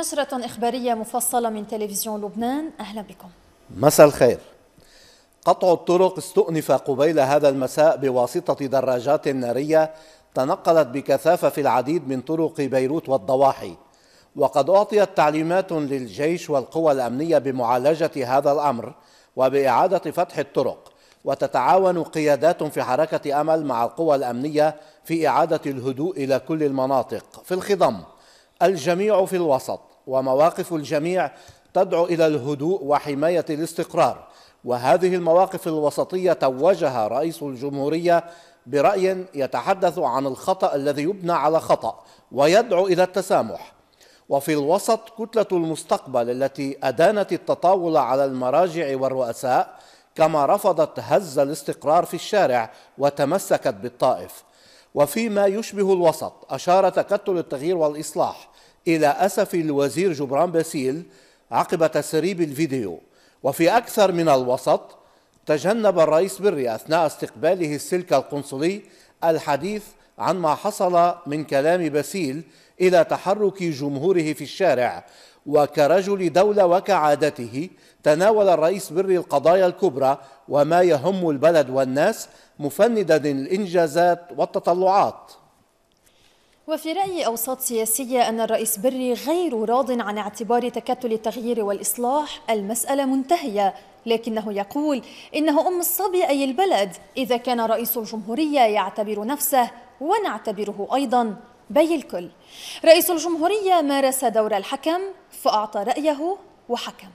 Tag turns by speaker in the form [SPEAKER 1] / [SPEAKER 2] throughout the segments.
[SPEAKER 1] نشرة إخبارية مفصلة من تلفزيون لبنان، أهلا بكم.
[SPEAKER 2] مساء الخير. قطع الطرق استؤنف قبيل هذا المساء بواسطة دراجات نارية تنقلت بكثافة في العديد من طرق بيروت والضواحي، وقد أعطيت تعليمات للجيش والقوى الأمنية بمعالجة هذا الأمر وبإعادة فتح الطرق، وتتعاون قيادات في حركة أمل مع القوى الأمنية في إعادة الهدوء إلى كل المناطق. في الخضم الجميع في الوسط، ومواقف الجميع تدعو إلى الهدوء وحماية الاستقرار، وهذه المواقف الوسطية توجها رئيس الجمهورية برأي يتحدث عن الخطأ الذي يبنى على خطأ ويدعو إلى التسامح. وفي الوسط كتلة المستقبل التي أدانت التطاول على المراجع والرؤساء، كما رفضت هز الاستقرار في الشارع وتمسكت بالطائف. وفيما يشبه الوسط أشار تكتل التغيير والإصلاح إلى أسف الوزير جبران باسيل عقب تسريب الفيديو. وفي أكثر من الوسط تجنب الرئيس بري أثناء استقباله السلك القنصلي الحديث عن ما حصل من كلام باسيل إلى تحرك جمهوره في الشارع. وكرجل دولة وكعادته تناول الرئيس بري القضايا الكبرى وما يهم البلد والناس، مفندا الإنجازات والتطلعات.
[SPEAKER 1] وفي رأي أوساط سياسية أن الرئيس بري غير راض عن اعتبار تكتل التغيير والإصلاح المسألة منتهية، لكنه يقول إنه أم الصبي أي البلد إذا كان رئيس الجمهورية يعتبر نفسه ونعتبره أيضا بي الكل. رئيس الجمهورية مارس دور الحكم فأعطى رأيه وحكم.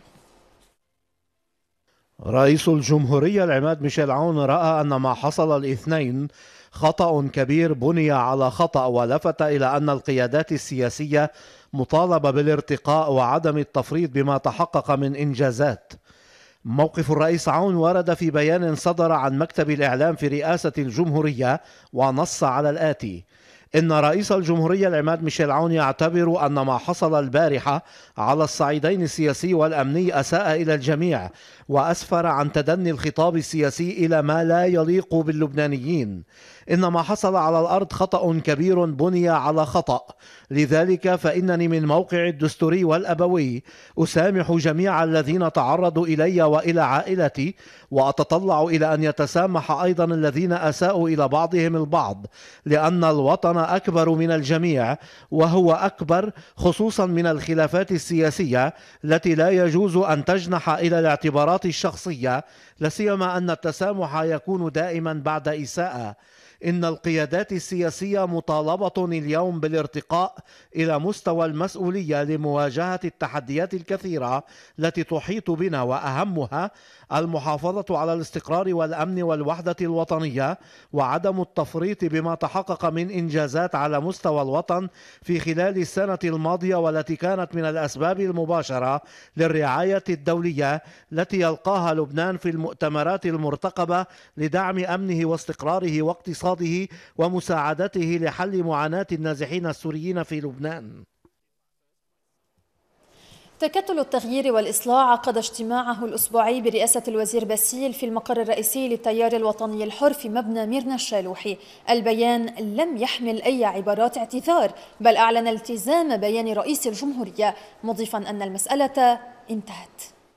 [SPEAKER 2] رئيس الجمهورية العماد ميشيل عون رأى أن ما حصل الاثنين خطأ كبير بني على خطأ، ولفت إلى أن القيادات السياسية مطالبة بالارتقاء وعدم التفريط بما تحقق من إنجازات. موقف الرئيس عون ورد في بيان صدر عن مكتب الإعلام في رئاسة الجمهورية، ونص على الآتي: إن رئيس الجمهورية العماد ميشيل عون يعتبر أن ما حصل البارحة على الصعيدين السياسي والأمني أساء إلى الجميع، وأسفر عن تدني الخطاب السياسي إلى ما لا يليق باللبنانيين. إن ما حصل على الأرض خطأ كبير بني على خطأ، لذلك فإنني من موقع الدستوري والأبوي أسامح جميع الذين تعرضوا إلي وإلى عائلتي، وأتطلع إلى أن يتسامح أيضا الذين أساءوا إلى بعضهم البعض، لأن الوطن أكبر من الجميع، وهو أكبر خصوصا من الخلافات السياسية التي لا يجوز أن تجنح إلى الاعتبارات الشخصية، لسيما أن التسامح يكون دائما بعد إساءة. إن القيادات السياسية مطالبة اليوم بالارتقاء إلى مستوى المسؤولية لمواجهة التحديات الكثيرة التي تحيط بنا، وأهمها المحافظة على الاستقرار والأمن والوحدة الوطنية، وعدم التفريط بما تحقق من إنجازات على مستوى الوطن في خلال السنة الماضية، والتي كانت من الأسباب المباشرة للرعاية الدولية التي يلقاها لبنان في المؤتمرات المرتقبة لدعم أمنه واستقراره واقتصاده ومساعدته لحل معاناة النازحين السوريين في لبنان.
[SPEAKER 1] تكتل التغيير والإصلاح عقد اجتماعه الأسبوعي برئاسة الوزير باسيل في المقر الرئيسي للتيار الوطني الحر في مبنى ميرنا الشالوحي. البيان لم يحمل أي عبارات اعتذار، بل أعلن التزام بيان رئيس الجمهورية، مضيفا أن المسألة انتهت.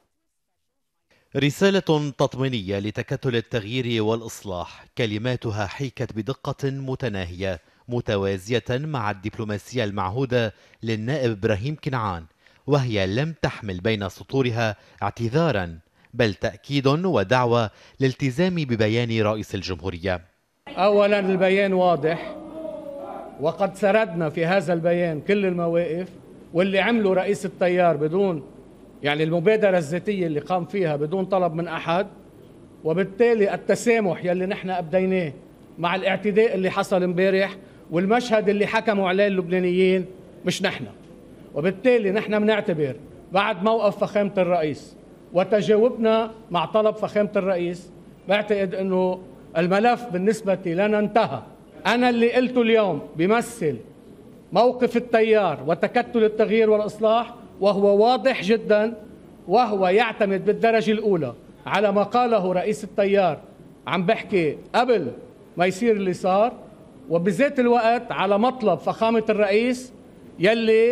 [SPEAKER 3] رسالة تطمينية لتكتل التغيير والإصلاح، كلماتها حيكت بدقة متناهية متوازية مع الدبلوماسية المعهودة للنائب إبراهيم كنعان، وهي لم تحمل بين سطورها اعتذارا، بل تأكيد ودعوة للالتزام ببيان رئيس الجمهورية.
[SPEAKER 4] أولا البيان واضح، وقد سردنا في هذا البيان كل المواقف واللي عمله رئيس التيار بدون المبادرة الذاتية اللي قام فيها بدون طلب من أحد، وبالتالي التسامح يلي نحن أبديناه مع الاعتداء اللي حصل امبارح والمشهد اللي حكموا عليه اللبنانيين مش نحن. وبالتالي نحن بنعتبر بعد موقف فخامة الرئيس وتجاوبنا مع طلب فخامة الرئيس، بعتقد أنه الملف بالنسبة لنا انتهى. أنا اللي قلته اليوم بيمثل موقف التيار وتكتل التغيير والإصلاح، وهو واضح جدا، وهو يعتمد بالدرجة الأولى على ما قاله رئيس التيار، عم بحكي قبل ما يصير اللي صار، وبذات الوقت على مطلب فخامة الرئيس يلي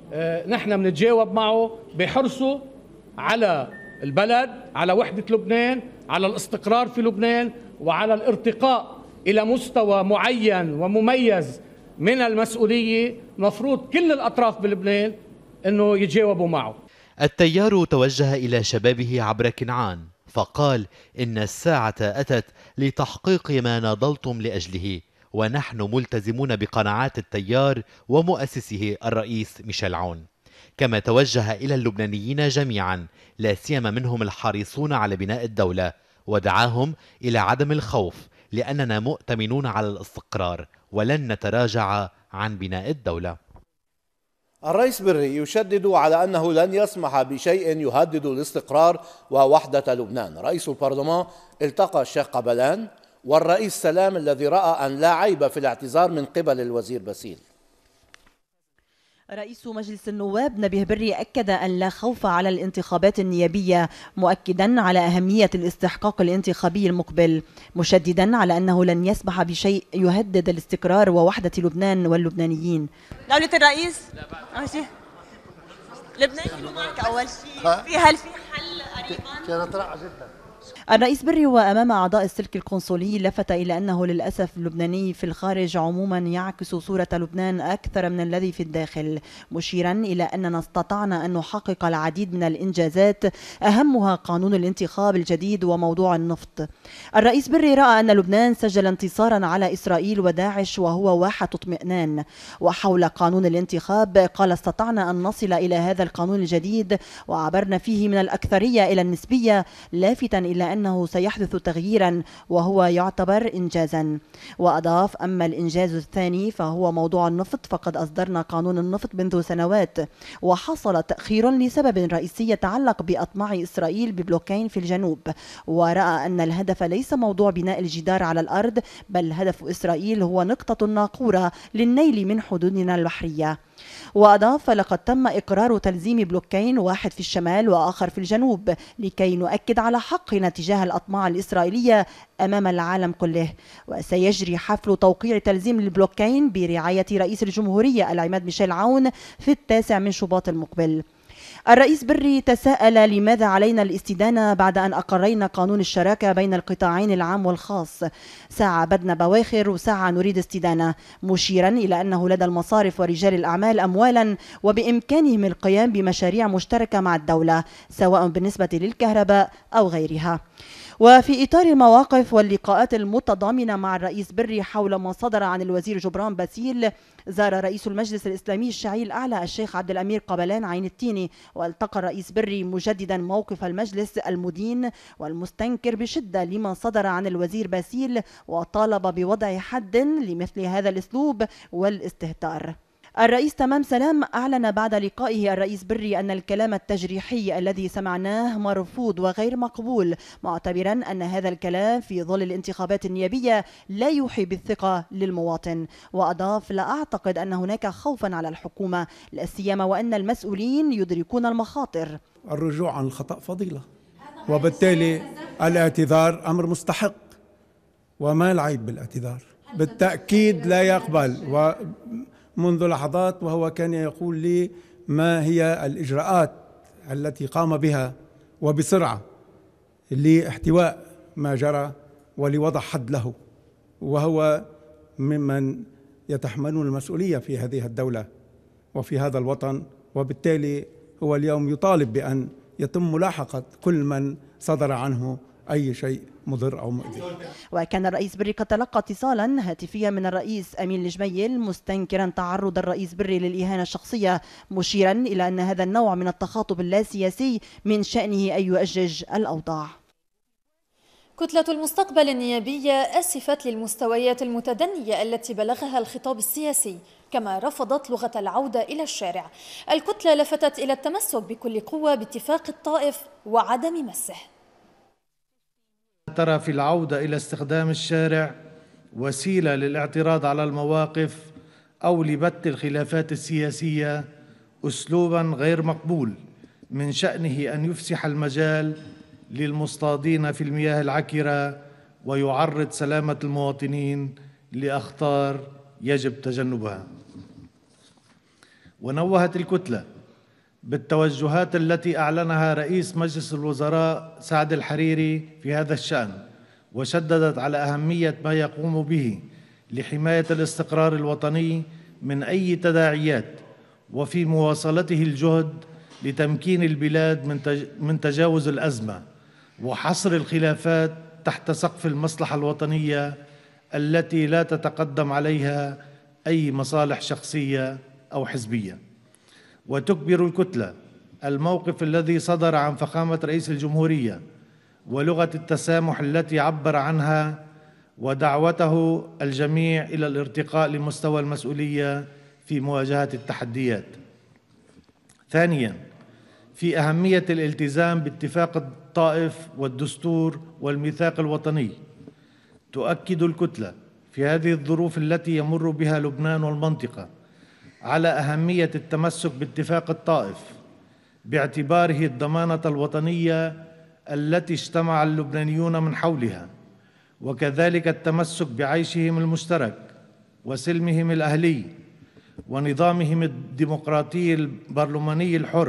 [SPEAKER 4] نحن بنتجاوب معه بحرصه على البلد، على وحدة لبنان، على الاستقرار في لبنان، وعلى الارتقاء إلى مستوى معين ومميز من المسؤولية. مفروض كل الأطراف بلبنان أنه يتجاوبوا معه.
[SPEAKER 3] التيار توجه إلى شبابه عبر كنعان فقال إن الساعة أتت لتحقيق ما ناضلتم لأجله، ونحن ملتزمون بقناعات التيار ومؤسسه الرئيس ميشيل عون. كما توجه إلى اللبنانيين جميعا لا سيما منهم الحريصون على بناء الدولة، ودعاهم إلى عدم الخوف لأننا مؤتمنون على الاستقرار ولن نتراجع عن بناء الدولة.
[SPEAKER 2] الرئيس بري يشدد على أنه لن يسمح بشيء يهدد الاستقرار ووحدة لبنان. رئيس البرلمان التقى الشيخ قبلان والرئيس سلام الذي رأى أن لا عيب في الاعتذار من قبل الوزير باسيل.
[SPEAKER 5] رئيس مجلس النواب نبيه بري أكد أن لا خوف على الانتخابات النيابية، مؤكدا على أهمية الاستحقاق الانتخابي المقبل، مشددا على أنه لن يسمح بشيء يهدد الاستقرار ووحدة لبنان واللبنانيين.
[SPEAKER 6] دولة الرئيس أول شيء لبنان أول شيء هل في حل قريبا؟
[SPEAKER 2] كانت رائعة جدا.
[SPEAKER 5] الرئيس بري وأمام أعضاء السلك القنصلي لفت إلى أنه للأسف اللبناني في الخارج عموما يعكس صورة لبنان أكثر من الذي في الداخل، مشيرا إلى أننا استطعنا أن نحقق العديد من الإنجازات أهمها قانون الانتخاب الجديد وموضوع النفط. الرئيس بري رأى أن لبنان سجل انتصارا على إسرائيل وداعش وهو واحة اطمئنان. وحول قانون الانتخاب قال استطعنا أن نصل إلى هذا القانون الجديد وعبرنا فيه من الأكثرية إلى النسبية، لافتا إلى أنه سيحدث تغييرا وهو يعتبر إنجازا. وأضاف أما الإنجاز الثاني فهو موضوع النفط، فقد أصدرنا قانون النفط منذ سنوات وحصل تأخير لسبب رئيسي يتعلق بأطماع إسرائيل ببلوكين في الجنوب، ورأى أن الهدف ليس موضوع بناء الجدار على الأرض، بل هدف إسرائيل هو نقطة ناقورة للنيل من حدودنا البحرية. وأضاف لقد تم إقرار تلزيم بلوكين، واحد في الشمال وآخر في الجنوب، لكي نؤكد على حقنا تجاه الأطماع الإسرائيلية أمام العالم كله. وسيجري حفل توقيع تلزيم البلوكين برعاية رئيس الجمهورية العماد ميشيل عون في 9 من شباط المقبل. الرئيس بري تساءل لماذا علينا الاستدانة بعد أن أقرينا قانون الشراكة بين القطاعين العام والخاص. ساعة بدنا بواخر وساعة نريد استدانة، مشيرا إلى أنه لدى المصارف ورجال الأعمال أموالا وبإمكانهم القيام بمشاريع مشتركة مع الدولة سواء بالنسبة للكهرباء أو غيرها. وفي إطار المواقف واللقاءات المتضامنة مع الرئيس بري حول ما صدر عن الوزير جبران باسيل، زار رئيس المجلس الإسلامي الشيعي الأعلى الشيخ عبد الأمير قبلان عين التيني، والتقى الرئيس بري مجددا موقف المجلس المدين والمستنكر بشدة لما صدر عن الوزير باسيل، وطالب بوضع حد لمثل هذا الأسلوب والاستهتار. الرئيس تمام سلام أعلن بعد لقائه الرئيس بري أن الكلام التجريحي الذي سمعناه مرفوض وغير مقبول، معتبرا أن هذا الكلام في ظل الانتخابات النيابية لا يوحي بالثقة للمواطن. وأضاف لا أعتقد أن هناك خوفا على الحكومة، لا سيما وأن المسؤولين يدركون المخاطر.
[SPEAKER 7] الرجوع عن الخطأ فضيلة، وبالتالي الاعتذار أمر مستحق وما العيب بالاعتذار، بالتأكيد لا يقبل. منذ لحظات وهو كان يقول لي ما هي الإجراءات التي قام بها وبسرعة لاحتواء ما جرى ولوضع حد له، وهو ممن يتحملون المسؤولية في هذه الدولة وفي هذا الوطن، وبالتالي هو اليوم يطالب بأن يتم ملاحقة كل من صدر عنه أي شيء مضر أو مؤذي.
[SPEAKER 5] وكان الرئيس بري قد تلقى اتصالا هاتفيا من الرئيس أمين الجميل مستنكرا تعرض الرئيس بري للإهانة الشخصية، مشيرا إلى أن هذا النوع من التخاطب اللاسياسي من شأنه أن يؤجج الأوضاع.
[SPEAKER 1] كتلة المستقبل النيابية أسفت للمستويات المتدنية التي بلغها الخطاب السياسي، كما رفضت لغة العودة إلى الشارع. الكتلة لفتت إلى التمسك بكل قوة باتفاق الطائف وعدم مسه.
[SPEAKER 8] ترى في العودة إلى استخدام الشارع وسيلة للاعتراض على المواقف أو لبت الخلافات السياسية أسلوبا غير مقبول من شأنه أن يفسح المجال للمصطادين في المياه العكرة ويعرض سلامة المواطنين لأخطار يجب تجنبها. ونوهت الكتلة بالتوجهات التي أعلنها رئيس مجلس الوزراء سعد الحريري في هذا الشأن، وشددت على أهمية ما يقوم به لحماية الاستقرار الوطني من أي تداعيات، وفي مواصلته الجهد لتمكين البلاد من تجاوز الأزمة وحصر الخلافات تحت سقف المصلحة الوطنية التي لا تتقدم عليها أي مصالح شخصية أو حزبية. وتكبر الكتلة الموقف الذي صدر عن فخامة رئيس الجمهورية ولغة التسامح التي عبر عنها، ودعوته الجميع إلى الارتقاء لمستوى المسؤولية في مواجهة التحديات. ثانياً، في أهمية الالتزام باتفاق الطائف والدستور والميثاق الوطني. تؤكد الكتلة في هذه الظروف التي يمر بها لبنان والمنطقة على أهمية التمسك باتفاق الطائف باعتباره الضمانة الوطنية التي اجتمع اللبنانيون من حولها، وكذلك التمسك بعيشهم المشترك وسلمهم الأهلي ونظامهم الديمقراطي البرلماني الحر.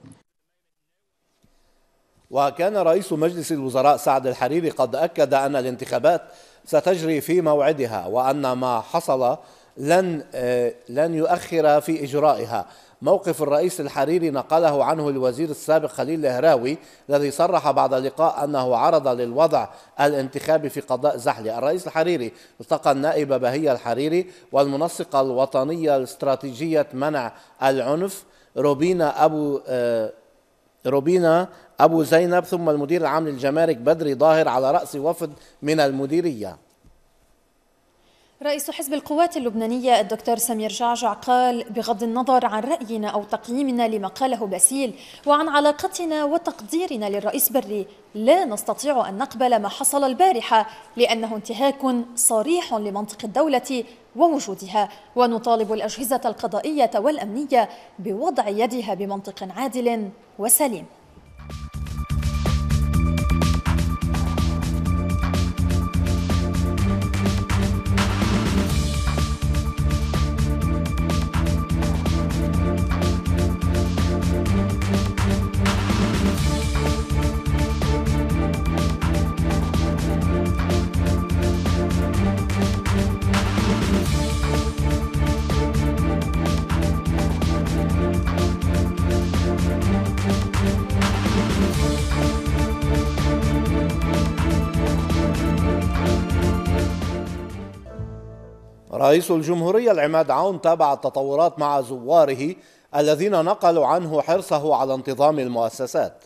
[SPEAKER 2] وكان رئيس مجلس الوزراء سعد الحريري قد أكد أن الانتخابات ستجري في موعدها، وأن ما حصل لن يؤخر في إجرائها. موقف الرئيس الحريري نقله عنه الوزير السابق خليل الهراوي، الذي صرح بعد اللقاء أنه عرض للوضع الانتخابي في قضاء زحلة. الرئيس الحريري التقى النائب بهية الحريري والمنسقة الوطنية لاستراتيجية منع العنف روبينا أبو زينب، ثم المدير العام للجمارك بدري ظاهر على رأس وفد من المديرية.
[SPEAKER 1] رئيس حزب القوات اللبنانية الدكتور سمير جعجع قال: بغض النظر عن رأينا أو تقييمنا لما قاله باسيل وعن علاقتنا وتقديرنا للرئيس بري، لا نستطيع أن نقبل ما حصل البارحة، لأنه انتهاك صريح لمنطق الدولة ووجودها، ونطالب الأجهزة القضائية والأمنية بوضع يدها بمنطق عادل وسليم.
[SPEAKER 2] رئيس الجمهورية العماد عون تابع التطورات مع زواره الذين نقلوا عنه حرصه على انتظام المؤسسات.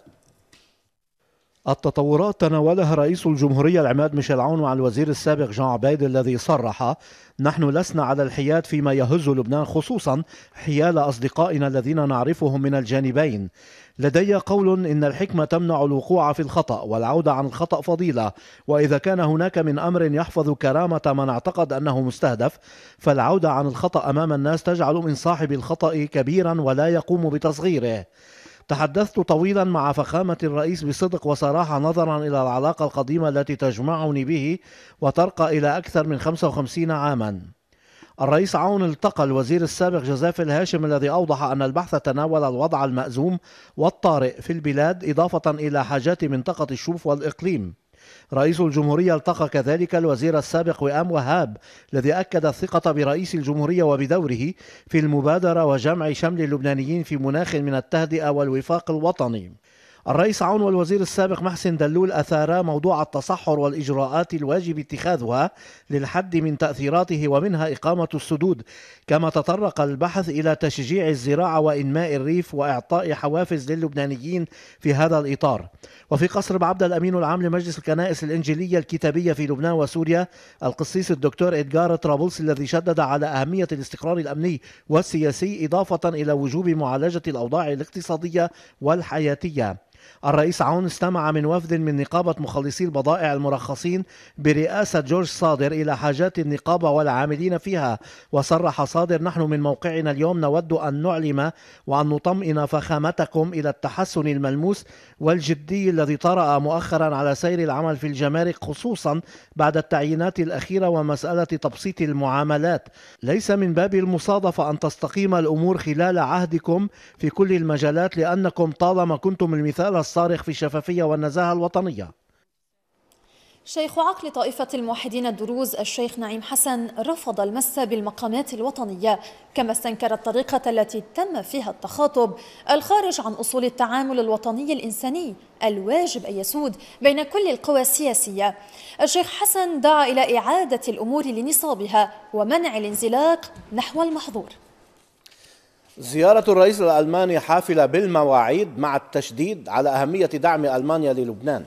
[SPEAKER 2] التطورات تناولها رئيس الجمهورية العماد ميشيل عون مع الوزير السابق جان عبيد، الذي صرح: نحن لسنا على الحياد فيما يهز لبنان، خصوصا حيال أصدقائنا الذين نعرفهم من الجانبين. لدي قول إن الحكمة تمنع الوقوع في الخطأ، والعودة عن الخطأ فضيلة، وإذا كان هناك من أمر يحفظ كرامة من اعتقد أنه مستهدف، فالعودة عن الخطأ أمام الناس تجعل من صاحب الخطأ كبيرا ولا يقوم بتصغيره. تحدثت طويلا مع فخامة الرئيس بصدق وصراحة نظرا إلى العلاقة القديمة التي تجمعني به وترقى إلى أكثر من 55 عاما. الرئيس عون التقى الوزير السابق جزاف الهاشم، الذي أوضح أن البحث تناول الوضع المأزوم والطارئ في البلاد إضافة إلى حاجات منطقة الشوف والإقليم. رئيس الجمهورية التقى كذلك الوزير السابق وئام وهاب، الذي أكد الثقة برئيس الجمهورية وبدوره في المبادرة وجمع شمل اللبنانيين في مناخ من التهدئة والوفاق الوطني. الرئيس عون والوزير السابق محسن دلول أثارا موضوع التصحر والإجراءات الواجب اتخاذها للحد من تأثيراته، ومنها إقامة السدود، كما تطرق البحث إلى تشجيع الزراعة وإنماء الريف وإعطاء حوافز للبنانيين في هذا الإطار. وفي قصر بعبد الأمين العام لمجلس الكنائس الإنجيلية الكتابية في لبنان وسوريا القسيس الدكتور إدغار طرابلسي، الذي شدد على أهمية الاستقرار الأمني والسياسي إضافة إلى وجوب معالجة الأوضاع الاقتصادية والحياتية. الرئيس عون استمع من وفد من نقابة مخلصي البضائع المرخصين برئاسة جورج صادر إلى حاجات النقابة والعاملين فيها، وصرح صادر: نحن من موقعنا اليوم نود أن نعلم وأن نطمئن فخامتكم إلى التحسن الملموس والجدي الذي طرأ مؤخرا على سير العمل في الجمارك، خصوصا بعد التعيينات الأخيرة ومسألة تبسيط المعاملات. ليس من باب المصادفة أن تستقيم الأمور خلال عهدكم في كل المجالات، لأنكم طالما كنتم المثال الصارخ في الشفافية والنزاهة الوطنية.
[SPEAKER 1] شيخ عقل طائفة الموحدين الدروز الشيخ نعيم حسن رفض المس بالمقامات الوطنية، كما استنكر الطريقة التي تم فيها التخاطب الخارج عن أصول التعامل الوطني الإنساني الواجب أن يسود بين كل القوى السياسية. الشيخ حسن دعا إلى إعادة الأمور لنصابها ومنع الانزلاق نحو المحظور.
[SPEAKER 2] زيارة الرئيس الألماني حافلة بالمواعيد مع التشديد على أهمية دعم ألمانيا للبنان.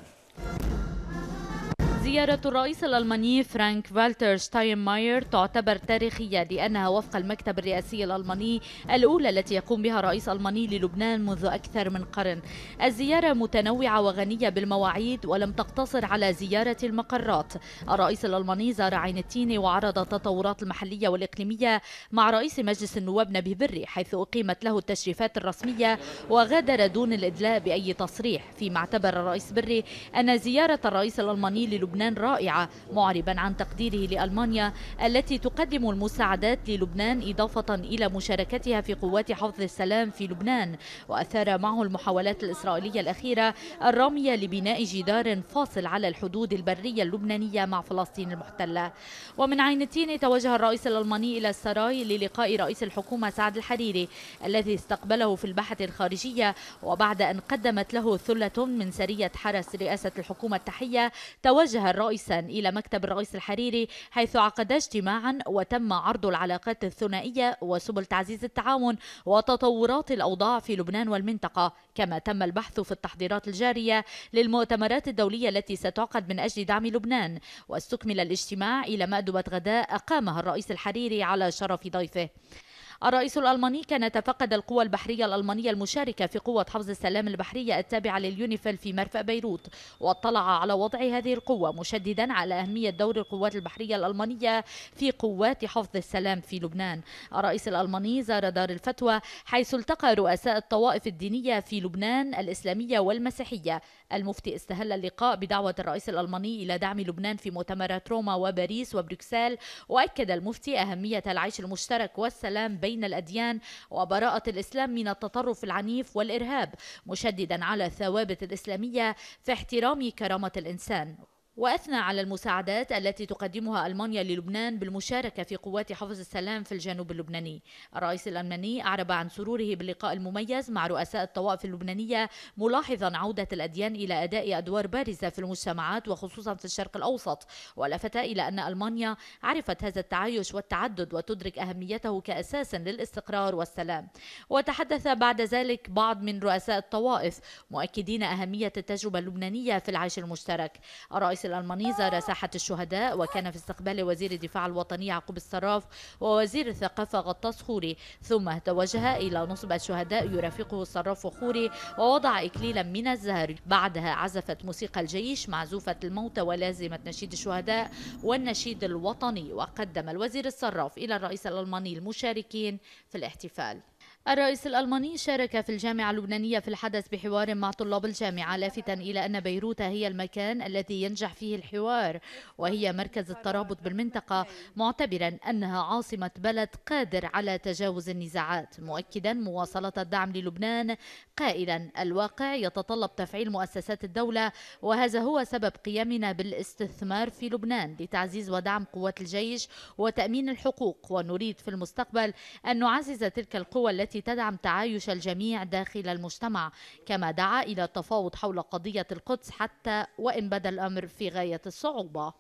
[SPEAKER 9] زيارة الرئيس الألماني فرانك فالتر شتاينماير تعتبر تاريخية لأنها وفق المكتب الرئاسي الألماني الأولى التي يقوم بها رئيس ألماني للبنان منذ أكثر من قرن. الزيارة متنوعة وغنية بالمواعيد ولم تقتصر على زيارة المقرات. الرئيس الألماني زار عين التينة وعرض التطورات المحلية والإقليمية مع رئيس مجلس النواب نبيه بري، حيث أقيمت له التشريفات الرسمية وغادر دون الإدلاء بأي تصريح، فيما اعتبر الرئيس بري أن زيارة الرئيس الألماني للبنان رائعة، معربا عن تقديره لألمانيا التي تقدم المساعدات للبنان إضافة إلى مشاركتها في قوات حفظ السلام في لبنان. وأثار معه المحاولات الإسرائيلية الأخيرة الرامية لبناء جدار فاصل على الحدود البرية اللبنانية مع فلسطين المحتلة. ومن عين التين توجه الرئيس الألماني إلى السراي للقاء رئيس الحكومة سعد الحريري الذي استقبله في الباحة الخارجية، وبعد أن قدمت له ثلة من سرية حرس رئاسة الحكومة التحية توجه رئيسا إلى مكتب الرئيس الحريري، حيث عقد اجتماعا وتم عرض العلاقات الثنائية وسبل تعزيز التعاون وتطورات الأوضاع في لبنان والمنطقة، كما تم البحث في التحضيرات الجارية للمؤتمرات الدولية التي ستعقد من أجل دعم لبنان. واستكمل الاجتماع إلى مأدبة غداء أقامها الرئيس الحريري على شرف ضيفه. الرئيس الألماني كان تفقد القوى البحرية الألمانية المشاركة في قوة حفظ السلام البحرية التابعة لليونيفيل في مرفأ بيروت، واطلع على وضع هذه القوة، مشددا على أهمية دور القوات البحرية الألمانية في قوات حفظ السلام في لبنان. الرئيس الألماني زار دار الفتوى، حيث التقى رؤساء الطوائف الدينية في لبنان الإسلامية والمسيحية. المفتي استهل اللقاء بدعوة الرئيس الألماني إلى دعم لبنان في مؤتمرات روما وباريس وبروكسل، وأكد المفتي أهمية العيش المشترك والسلام بين الأديان وبراءة الإسلام من التطرف العنيف والإرهاب، مشددا على الثوابت الإسلامية في احترام كرامة الإنسان. وأثنى على المساعدات التي تقدمها ألمانيا للبنان بالمشاركة في قوات حفظ السلام في الجنوب اللبناني. الرئيس الألماني أعرب عن سروره باللقاء المميز مع رؤساء الطوائف اللبنانية، ملاحظا عودة الأديان إلى أداء أدوار بارزة في المجتمعات وخصوصا في الشرق الأوسط، ولفت إلى أن ألمانيا عرفت هذا التعايش والتعدد وتدرك أهميته كأساس للاستقرار والسلام. وتحدث بعد ذلك بعض من رؤساء الطوائف مؤكدين أهمية التجربة اللبنانية في العيش المشترك. الرئيس الألماني زار ساحة الشهداء وكان في استقبال وزير الدفاع الوطني يعقوب الصراف ووزير الثقافة غطاس خوري، ثم توجه إلى نصب الشهداء يرافقه الصراف وخوري ووضع إكليلا من الزهر. بعدها عزفت موسيقى الجيش معزوفة الموتى ولازمة نشيد الشهداء والنشيد الوطني، وقدم الوزير الصراف إلى الرئيس الألماني المشاركين في الاحتفال. الرئيس الألماني شارك في الجامعة اللبنانية في الحدث بحوار مع طلاب الجامعة، لافتا إلى أن بيروت هي المكان الذي ينجح فيه الحوار وهي مركز الترابط بالمنطقة، معتبرا أنها عاصمة بلد قادر على تجاوز النزاعات، مؤكدا مواصلة الدعم للبنان قائلا: الواقع يتطلب تفعيل مؤسسات الدولة، وهذا هو سبب قيامنا بالاستثمار في لبنان لتعزيز ودعم قوات الجيش وتأمين الحقوق، ونريد في المستقبل أن نعزز تلك القوى التي تدعم تعايش الجميع داخل المجتمع. كما دعا إلى التفاوض حول قضية القدس حتى وإن بدا الأمر في غاية الصعوبة.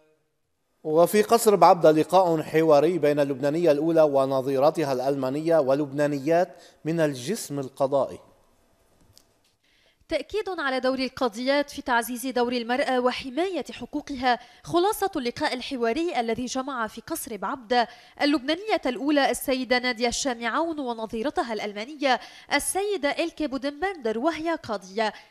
[SPEAKER 2] وفي قصر بعبدة لقاء حواري بين اللبنانية الأولى ونظيرتها الألمانية ولبنانيات من الجسم القضائي.
[SPEAKER 1] تأكيد على دور القاضيات في تعزيز دور المرأة وحماية حقوقها، خلاصة اللقاء الحواري الذي جمع في قصر بعبدة اللبنانية الأولى السيدة نادية الشامي عون ونظيرتها الألمانية السيدة إلكي بودنبندر وهي قاضية،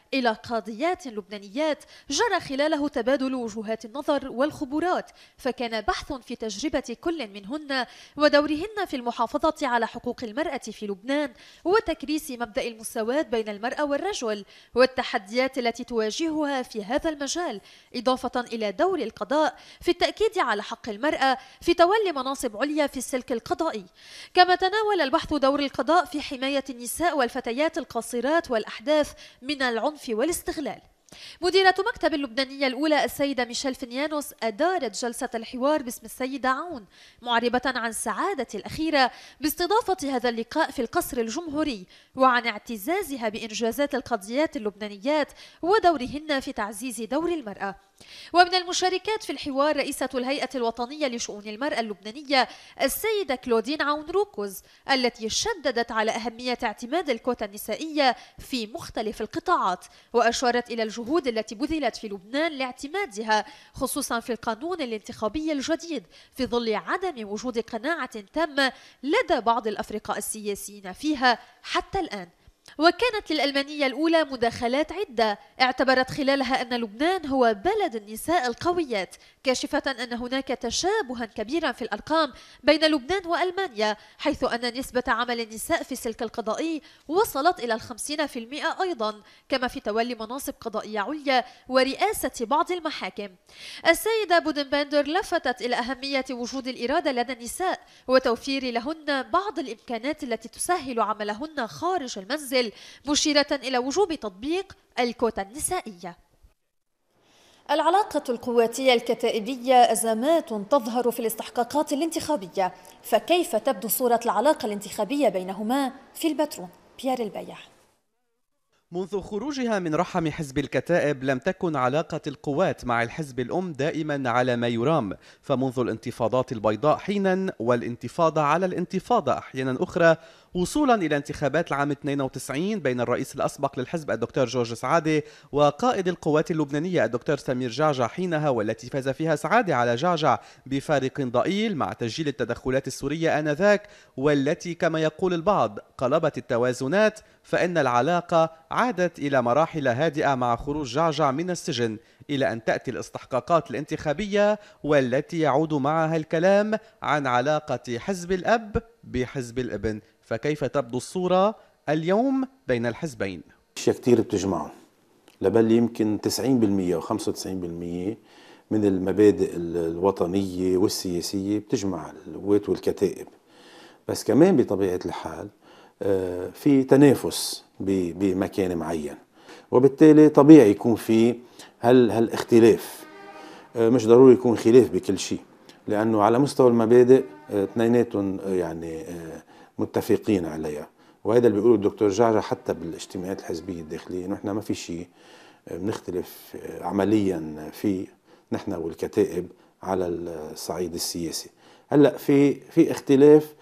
[SPEAKER 1] إلى قاضيات لبنانيات جرى خلاله تبادل وجهات النظر والخبرات، فكان بحث في تجربة كل منهن ودورهن في المحافظة على حقوق المرأة في لبنان وتكريس مبدأ المساواة بين المرأة والرجل والتحديات التي تواجهها في هذا المجال، إضافة إلى دور القضاء في التأكيد على حق المرأة في تولي مناصب عليا في السلك القضائي. كما تناول البحث دور القضاء في حماية النساء والفتيات القاصرات والأحداث من العنف والاستغلال. مديرة مكتب اللبنانية الأولى السيدة ميشيل فينيانوس أدارت جلسة الحوار باسم السيدة عون، معربة عن سعادة الأخيرة باستضافة هذا اللقاء في القصر الجمهوري وعن اعتزازها بإنجازات القضيات اللبنانيات ودورهن في تعزيز دور المرأة. ومن المشاركات في الحوار رئيسة الهيئة الوطنية لشؤون المرأة اللبنانية السيدة كلودين عون روكوز، التي شددت على أهمية اعتماد الكوتا النسائية في مختلف القطاعات، وأشارت إلى الجهود التي بذلت في لبنان لاعتمادها خصوصا في القانون الانتخابي الجديد في ظل عدم وجود قناعة تامة لدى بعض الأفرقاء السياسيين فيها حتى الآن. وكانت للألمانية الأولى مداخلات عدة اعتبرت خلالها أن لبنان هو بلد النساء القويات، كاشفة أن هناك تشابها كبيرا في الأرقام بين لبنان وألمانيا، حيث أن نسبة عمل النساء في السلك القضائي وصلت إلى 50% أيضا، كما في تولي مناصب قضائية عليا ورئاسة بعض المحاكم. السيدة بودنباندر لفتت إلى أهمية وجود الإرادة لدى النساء وتوفير لهن بعض الإمكانات التي تسهل عملهن خارج المنزل، مشيرة إلى وجوب تطبيق الكوتا النسائية. العلاقة القواتية الكتائبية أزمات تظهر في الاستحقاقات الانتخابية، فكيف تبدو صورة العلاقة الانتخابية بينهما في البترون؟ بيير البيع.
[SPEAKER 10] منذ خروجها من رحم حزب الكتائب لم تكن علاقة القوات مع الحزب الأم دائما على ما يرام، فمنذ الانتفاضات البيضاء حينا والانتفاضة على الانتفاضة أحيانا أخرى، وصولا إلى انتخابات العام 92 بين الرئيس الأسبق للحزب الدكتور جورج سعادة وقائد القوات اللبنانية الدكتور سمير جعجع حينها، والتي فاز فيها سعادة على جعجع بفارق ضئيل مع تسجيل التدخلات السورية آنذاك، والتي كما يقول البعض قلبت التوازنات، فإن العلاقة عادت إلى مراحل هادئة مع خروج جعجع من السجن، إلى أن تأتي الاستحقاقات الانتخابية والتي يعود معها الكلام عن علاقة حزب الأب بحزب الابن. فكيف تبدو الصورة اليوم بين الحزبين؟
[SPEAKER 11] أشياء كتير بتجمعهم، لبل يمكن 90% أو 95% من المبادئ الوطنية والسياسية بتجمع القوات والكتائب، بس كمان بطبيعة الحال في تنافس بمكان معين، وبالتالي طبيعي يكون في هالاختلاف. مش ضروري يكون خلاف بكل شيء، لأنه على مستوى المبادئ اثنيناتهم يعني متفقين عليها، وهذا اللي بيقوله الدكتور جعجع حتى بالاجتماعات الحزبية الداخلية، انه احنا ما في شيء بنختلف عمليا فيه نحن والكتائب على الصعيد السياسي. هلا في اختلاف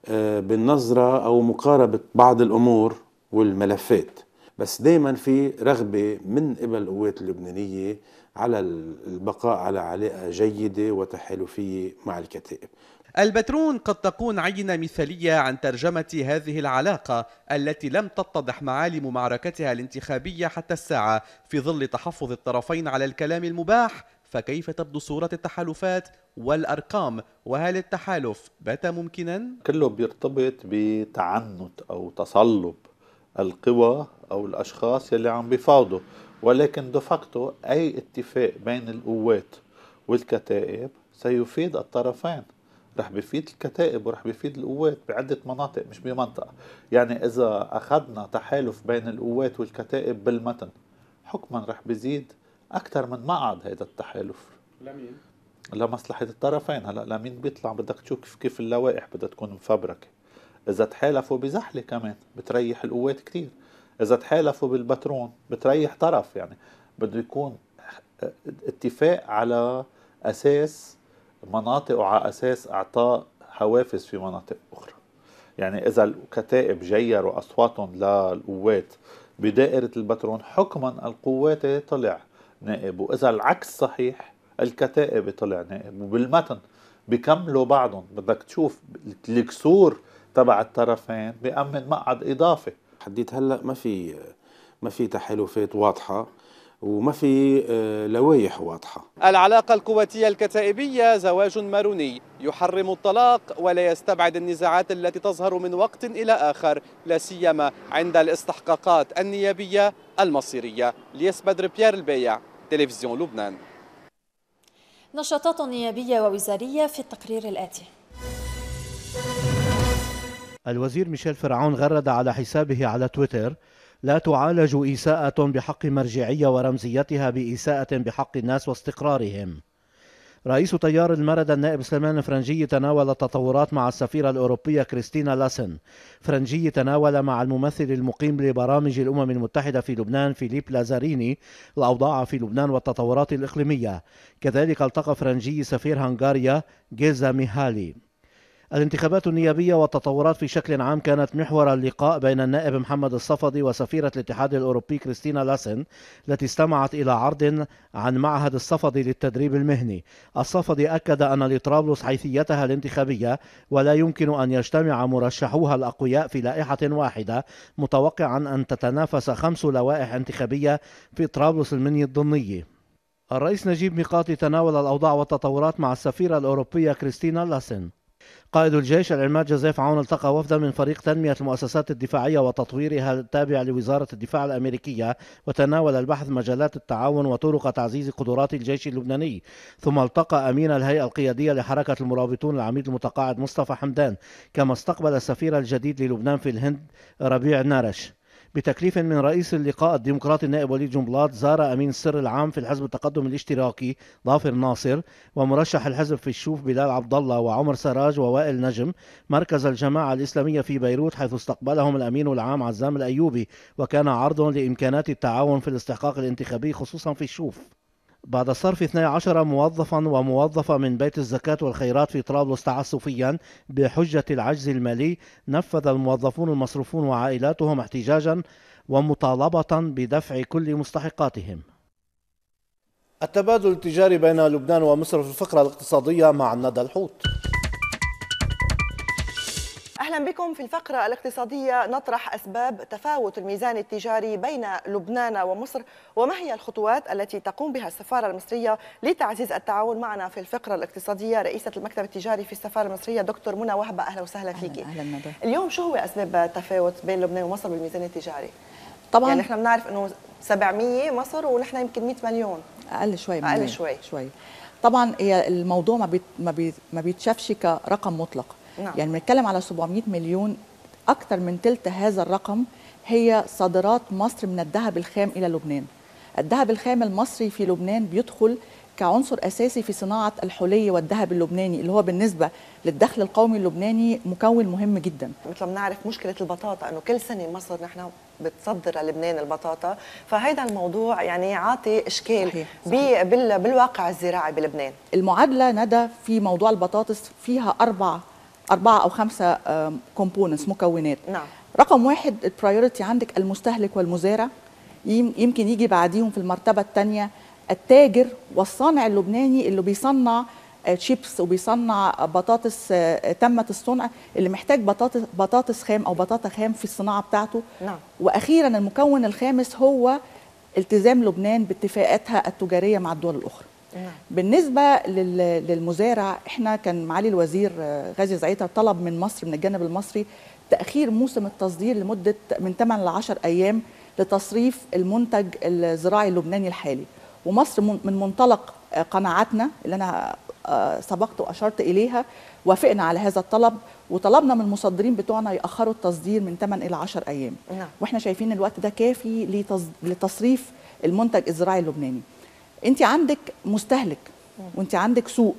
[SPEAKER 11] بالنظرة او مقاربة بعض الامور والملفات، بس دائما في رغبة من قبل القوات اللبنانية على البقاء على علاقة جيدة وتحالفية مع الكتائب.
[SPEAKER 10] البترون قد تكون عينة مثالية عن ترجمة هذه العلاقة التي لم تتضح معالم معركتها الانتخابية حتى الساعة في ظل تحفظ الطرفين على الكلام المباح. فكيف تبدو صورة التحالفات والأرقام؟ وهل التحالف بات ممكنا؟
[SPEAKER 12] كله بيرتبط بتعنت أو تصلب القوى أو الأشخاص يلي عم بيفاوضوا، ولكن دفقته أي اتفاق بين القوات والكتائب سيفيد الطرفين، رح بيفيد الكتائب ورح بيفيد القوات بعدة مناطق مش بمنطقة. يعني إذا أخذنا تحالف بين القوات والكتائب بالمتن حكما رح بيزيد أكثر من مقعد هذا التحالف. لمين؟ لمصلحة الطرفين. هلا لمين بيطلع بدك تشوف كيف اللوائح بدها تكون مفبركة. إذا تحالفوا بزحلة كمان بتريح القوات كتير، إذا تحالفوا بالبترون بتريح طرف. يعني بده يكون اتفاق على أساس مناطق وعلى أساس إعطاء حوافز في مناطق أخرى. يعني إذا الكتائب جيروا أصواتهم للقوات بدائرة البترون حكما القوات طلع نائب، وإذا العكس صحيح الكتائب طلع نائب، وبالمتن بيكملوا بعضهم. بدك تشوف الكسور تبع الطرفين بيأمن مقعد إضافي.
[SPEAKER 11] حديت هلأ ما ما في تحالفات واضحة وما في لوائح واضحة.
[SPEAKER 10] العلاقة القواتية الكتائبية زواج ماروني يحرم الطلاق ولا يستبعد النزاعات التي تظهر من وقت إلى آخر، لا سيما عند الاستحقاقات النيابية المصيرية. ليس بدر بيير البايع، تلفزيون لبنان.
[SPEAKER 1] نشاطات نيابية ووزارية في التقرير الآتي.
[SPEAKER 2] الوزير ميشيل فرعون غرد على حسابه على تويتر: لا تعالج إساءة بحق مرجعية ورمزيتها بإساءة بحق الناس واستقرارهم. رئيس تيار المرد النائب سليمان فرنجي تناول التطورات مع السفيرة الأوروبية كريستينا لاسن. فرنجي تناول مع الممثل المقيم لبرامج الأمم المتحدة في لبنان فيليب لازاريني الأوضاع في لبنان والتطورات الإقليمية. كذلك التقى فرنجي سفير هنغاريا جيزا ميهالي. الانتخابات النيابية والتطورات في شكل عام كانت محور اللقاء بين النائب محمد الصفدي وسفيرة الاتحاد الأوروبي كريستينا لاسن، التي استمعت إلى عرض عن معهد الصفدي للتدريب المهني. الصفدي أكد أن لطرابلس حيثيتها الانتخابية ولا يمكن أن يجتمع مرشحوها الأقوياء في لائحة واحدة، متوقعا أن تتنافس 5 لوائح انتخابية في طرابلس المنيا الضمنية. الرئيس نجيب ميقاتي تناول الأوضاع والتطورات مع السفيرة الأوروبية كريستينا لاسن. قائد الجيش العماد جوزيف عون التقى وفدا من فريق تنمية المؤسسات الدفاعية وتطويرها التابع لوزارة الدفاع الأمريكية، وتناول البحث مجالات التعاون وطرق تعزيز قدرات الجيش اللبناني. ثم التقى أمين الهيئة القيادية لحركة المرابطون العميد المتقاعد مصطفى حمدان، كما استقبل السفير الجديد للبنان في الهند ربيع نارش. بتكليف من رئيس اللقاء الديمقراطي النائب وليد جنبلاط، زار أمين السر العام في الحزب التقدم الاشتراكي ظافر ناصر ومرشح الحزب في الشوف بلال عبد الله وعمر سراج ووائل نجم مركز الجماعة الإسلامية في بيروت، حيث استقبلهم الأمين العام عزام الأيوبي، وكان عرض لإمكانات التعاون في الاستحقاق الانتخابي خصوصا في الشوف. بعد صرف 12 موظفا وموظفة من بيت الزكاة والخيرات في طرابلس تعسفيا بحجة العجز المالي، نفذ الموظفون المصروفون وعائلاتهم احتجاجا ومطالبة بدفع كل مستحقاتهم. التبادل التجاري بين لبنان ومصر في الفقرة الاقتصادية مع ندى الحوت.
[SPEAKER 13] أهلا بكم. في الفقرة الاقتصادية نطرح أسباب تفاوت الميزان التجاري بين لبنان ومصر، وما هي الخطوات التي تقوم بها السفارة المصرية لتعزيز التعاون. معنا في الفقرة الاقتصادية رئيسة المكتب التجاري في السفارة المصرية دكتور منى وهبة. أهلا وسهلا فيكي.
[SPEAKER 14] أهلا ندى.
[SPEAKER 13] اليوم شو هو أسباب التفاوت بين لبنان ومصر بالميزان التجاري؟
[SPEAKER 14] طبعا
[SPEAKER 13] يعني نحن بنعرف أنه 700 مصر ونحن يمكن 100 مليون.
[SPEAKER 14] أقل شوي.
[SPEAKER 13] أقل شوي.
[SPEAKER 14] طبعا هي الموضوع ما بيتشافش كرقم مطلق.
[SPEAKER 13] نعم.
[SPEAKER 14] يعني بنتكلم على 700 مليون، أكثر من ثلث هذا الرقم هي صادرات مصر من الذهب الخام إلى لبنان. الذهب الخام المصري في لبنان بيدخل كعنصر أساسي في صناعة الحلي والذهب اللبناني، اللي هو بالنسبة للدخل القومي اللبناني مكون مهم جدا.
[SPEAKER 13] مثل ما بنعرف مشكلة البطاطا، أنه كل سنة مصر نحن بتصدر للبنان البطاطا، فهذا الموضوع يعني عاطي إشكال. صحيح. بالواقع الزراعي بلبنان.
[SPEAKER 14] المعادلة ندى في موضوع البطاطس فيها أربعة أو 5 كومبوننتس، مكونات.
[SPEAKER 13] نعم.
[SPEAKER 14] رقم 1 البرايورتي عندك المستهلك والمزارع، يمكن يجي بعديهم في المرتبة الثانية التاجر والصانع اللبناني اللي بيصنع شيبس وبيصنع بطاطس تمت الصنع، اللي محتاج بطاطس خام أو بطاطا خام في الصناعة بتاعته.
[SPEAKER 13] نعم.
[SPEAKER 14] وأخيرا المكون الخامس هو التزام لبنان باتفاقاتها التجارية مع الدول الأخرى.
[SPEAKER 13] نعم.
[SPEAKER 14] بالنسبة للمزارع، احنا كان معالي الوزير غازي زعيتر طلب من مصر من الجانب المصري تأخير موسم التصدير لمدة من 8 ل 10 أيام لتصريف المنتج الزراعي اللبناني الحالي. ومصر من منطلق قناعاتنا اللي أنا سبقت وأشرت إليها وافقنا على هذا الطلب، وطلبنا من المصدرين بتوعنا يأخروا التصدير من 8 إلى 10 أيام.
[SPEAKER 13] نعم.
[SPEAKER 14] وإحنا شايفين الوقت ده كافي لتصريف المنتج الزراعي اللبناني. انت عندك مستهلك وانت عندك سوق.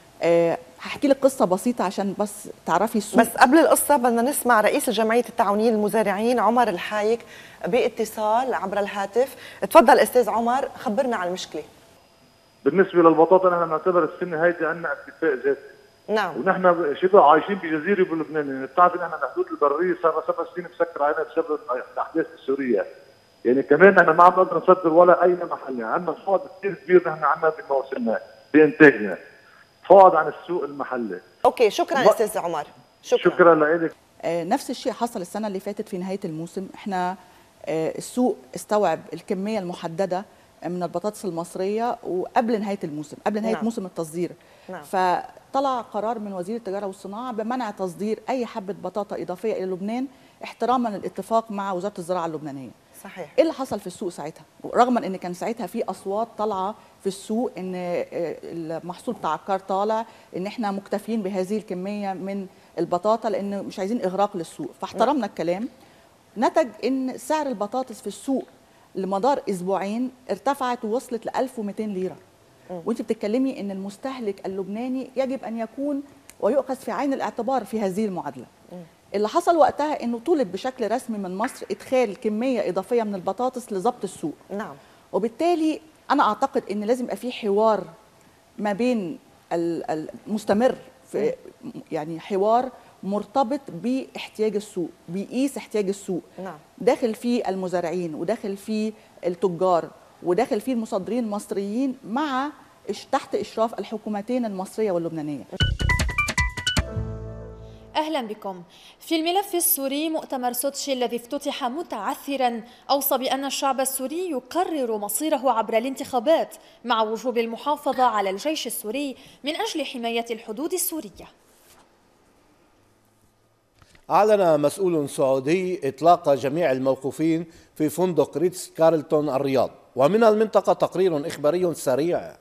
[SPEAKER 14] هحكي لك قصه بسيطه عشان بس تعرفي السوق.
[SPEAKER 13] بس قبل القصه بدنا نسمع رئيس الجمعيه التعاونيه للمزارعين عمر الحايك باتصال عبر الهاتف. تفضل استاذ عمر، خبرنا عن المشكله.
[SPEAKER 15] بالنسبه للبطاطا نحن بنعتبر السنه هيدي عندنا اكتفاء ذاتي.
[SPEAKER 13] نعم.
[SPEAKER 15] ونحن شبه عايشين بجزيره بلبنان، يعني بتعرفي نحن الحدود البريه صار لنا 7 سنين مسكر علينا بسبب الاحداث السوريه. يعني كمان نحن ما عم نقدر نصدر ولا اي محل، يعني عندنا فقد كثير كبير نحن عندنا بموسمنا بانتاجنا، فقد عن السوق المحلي.
[SPEAKER 13] اوكي، شكرا استاذ عمر.
[SPEAKER 15] شكرا لك.
[SPEAKER 14] نفس الشيء حصل السنه اللي فاتت في نهايه الموسم. احنا السوق استوعب الكمية المحددة من البطاطس المصرية وقبل نهاية الموسم، قبل نهاية موسم التصدير. فطلع قرار من وزير التجارة والصناعة بمنع تصدير أي حبة بطاطا إضافية إلى لبنان احتراما للاتفاق مع وزارة الزراعة اللبنانية.
[SPEAKER 13] صحيح.
[SPEAKER 14] ايه اللي حصل في السوق ساعتها؟ رغم ان كان ساعتها في اصوات طالعه في السوق ان المحصول بتاع الكار طالع، ان احنا مكتفيين بهذه الكميه من البطاطا لان مش عايزين اغراق للسوق، فاحترمنا الكلام. نتج ان سعر البطاطس في السوق لمدار اسبوعين ارتفعت ووصلت ل 1200 ليره. وانت بتتكلمي ان المستهلك اللبناني يجب ان يكون ويؤخذ في عين الاعتبار في هذه المعادله. اللي حصل وقتها انه طلب بشكل رسمي من مصر ادخال كميه اضافيه من البطاطس لضبط السوق.
[SPEAKER 13] نعم.
[SPEAKER 14] وبالتالي انا اعتقد ان لازم يبقى في حوار ما بين المستمر في يعني حوار مرتبط باحتياج السوق، بيقيس احتياج السوق.
[SPEAKER 13] نعم.
[SPEAKER 14] داخل فيه المزارعين وداخل فيه التجار وداخل فيه المصدرين المصريين مع تحت اشراف الحكومتين المصريه واللبنانيه.
[SPEAKER 1] أهلا بكم. في الملف السوري، مؤتمر سوتشي الذي افتتح متعثرا أوصى بأن الشعب السوري يقرر مصيره عبر الانتخابات مع وجوب المحافظة على الجيش السوري من أجل حماية الحدود السورية.
[SPEAKER 2] أعلن مسؤول سعودي إطلاق جميع الموقوفين في فندق ريتز كارلتون الرياض. ومن المنطقة تقرير إخباري سريع.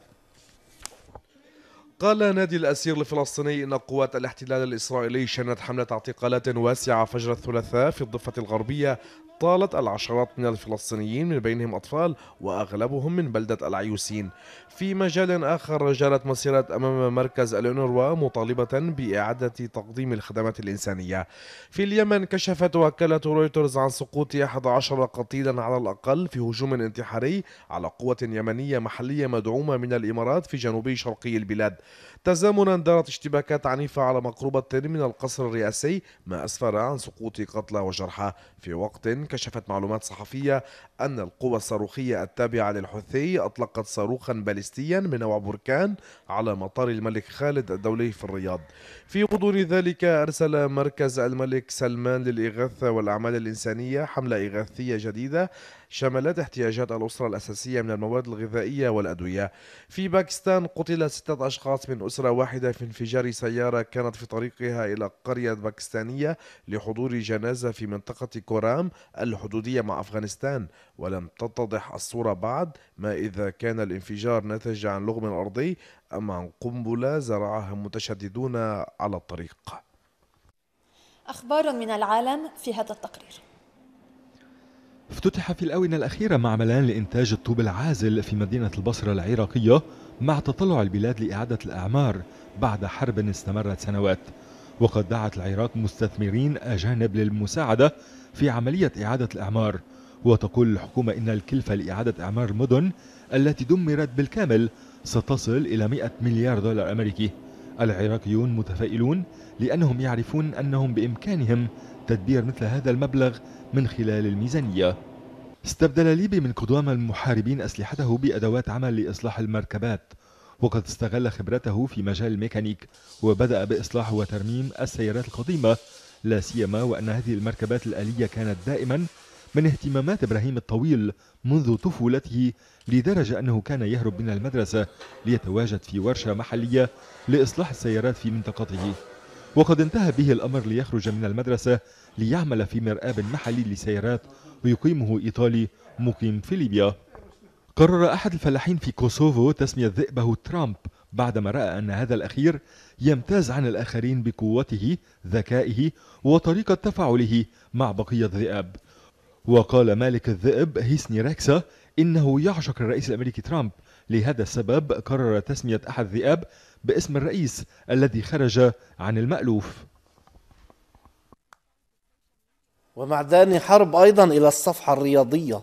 [SPEAKER 16] قال نادي الأسير الفلسطيني إن قوات الاحتلال الإسرائيلي شنت حملة اعتقالات واسعة فجر الثلاثاء في الضفة الغربية طالت العشرات من الفلسطينيين من بينهم أطفال وأغلبهم من بلدة العيوسين. في مجال آخر جرت مسيرات أمام مركز الأونروا مطالبة بإعادة تقديم الخدمات الإنسانية. في اليمن كشفت وكالة رويترز عن سقوط 11 قتيلا على الأقل في هجوم انتحاري على قوة يمنية محلية مدعومة من الإمارات في جنوب شرقي البلاد. تزامنا دارت اشتباكات عنيفة على مقربة من القصر الرئاسي ما أسفر عن سقوط قتلى وجرحى، في وقت كشفت معلومات صحفية أن القوى الصاروخية التابعة للحوثي أطلقت صاروخا باليستيا من نوع بركان على مطار الملك خالد الدولي في الرياض. في غضون ذلك أرسل مركز الملك سلمان للإغاثة والأعمال الإنسانية حملة إغاثية جديدة شملت احتياجات الأسرة الأساسية من المواد الغذائية والأدوية. في باكستان قتل 6 أشخاص من أسرة واحدة في انفجار سيارة كانت في طريقها إلى قرية باكستانية لحضور جنازة في منطقة كورام الحدودية مع أفغانستان، ولم تتضح الصورة بعد ما إذا كان الانفجار ناتج عن لغم أرضي أم عن قنبلة زرعها متشددون على الطريق.
[SPEAKER 1] أخبار من العالم في هذا التقرير.
[SPEAKER 17] افتتح في الآونة الأخيرة معملان لإنتاج الطوب العازل في مدينة البصرة العراقية مع تطلع البلاد لإعادة الأعمار بعد حرب استمرت سنوات. وقد دعت العراق مستثمرين أجانب للمساعدة في عملية إعادة الأعمار. وتقول الحكومة إن الكلفة لإعادة أعمار المدن التي دمرت بالكامل ستصل إلى 100 مليار دولار أمريكي. العراقيون متفائلون لأنهم يعرفون أنهم بإمكانهم تدبير مثل هذا المبلغ من خلال الميزانية. استبدل ليبي من قدام المحاربين أسلحته بأدوات عمل لإصلاح المركبات، وقد استغل خبرته في مجال الميكانيك وبدأ بإصلاح وترميم السيارات القديمة، لا سيما وأن هذه المركبات الآلية كانت دائما من اهتمامات إبراهيم الطويل منذ طفولته، لدرجة أنه كان يهرب من المدرسة ليتواجد في ورشة محلية لإصلاح السيارات في منطقته. وقد انتهى به الأمر ليخرج من المدرسة ليعمل في مرآب محلي لسيارات ويقيمه إيطالي مقيم في ليبيا. قرر أحد الفلاحين في كوسوفو تسمية ذئبه ترامب بعدما رأى أن هذا الأخير يمتاز عن الآخرين بقوته، ذكائه وطريقة تفاعله مع بقية الذئاب. وقال مالك الذئب هيسني راكسا إنه يعشق الرئيس الأمريكي ترامب، لهذا السبب قرر تسمية أحد الذئاب باسم الرئيس الذي خرج عن المألوف.
[SPEAKER 2] ومع داني حرب أيضا إلى الصفحة الرياضية.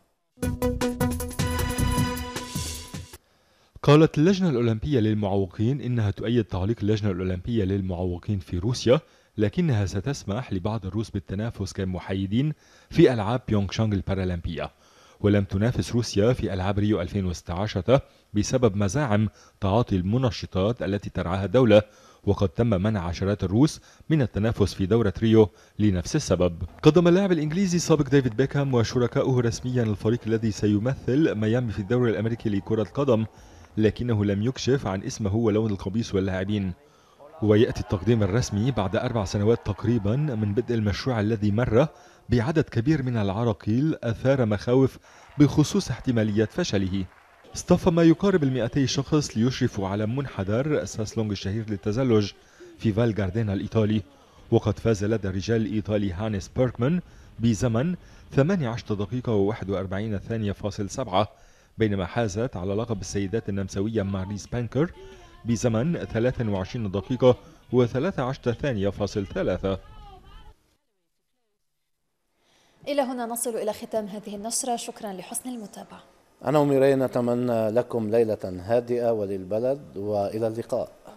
[SPEAKER 17] قالت اللجنة الأولمبية للمعوقين إنها تؤيد تعليق اللجنة الأولمبية للمعوقين في روسيا، لكنها ستسمح لبعض الروس بالتنافس كمحايدين في ألعاب بيونغشانغ البارالمبية. ولم تنافس روسيا في ألعاب ريو 2016 بسبب مزاعم تعاطي المنشطات التي ترعاها الدولة، وقد تم منع عشرات الروس من التنافس في دورة ريو لنفس السبب. قدم اللاعب الإنجليزي السابق ديفيد بيكهام وشركاؤه رسميا الفريق الذي سيمثل ميامي في الدوري الأمريكي لكرة القدم، لكنه لم يكشف عن اسمه ولون القميص واللاعبين. ويأتي التقديم الرسمي بعد 4 سنوات تقريبا من بدء المشروع الذي مر بعدد كبير من العراقيل أثار مخاوف بخصوص احتمالية فشله. اصطف ما يقارب 200 شخص ليشرفوا على منحدر ساسلونج الشهير للتزلج في فال جاردينا الإيطالي، وقد فاز لدى الرجال الإيطالي هانيس بيركمان بزمن 18 دقيقة و41 ثانية فاصل 7، بينما حازت على لقب السيدات النمساوية ماريس بانكر بزمن 23 دقيقة و13 ثانية فاصل 3.
[SPEAKER 1] إلى هنا نصل إلى ختام هذه النشرة، شكرا لحسن المتابعة.
[SPEAKER 2] أنا وميري نتمنى لكم ليلة هادئة وللبلد، وإلى اللقاء.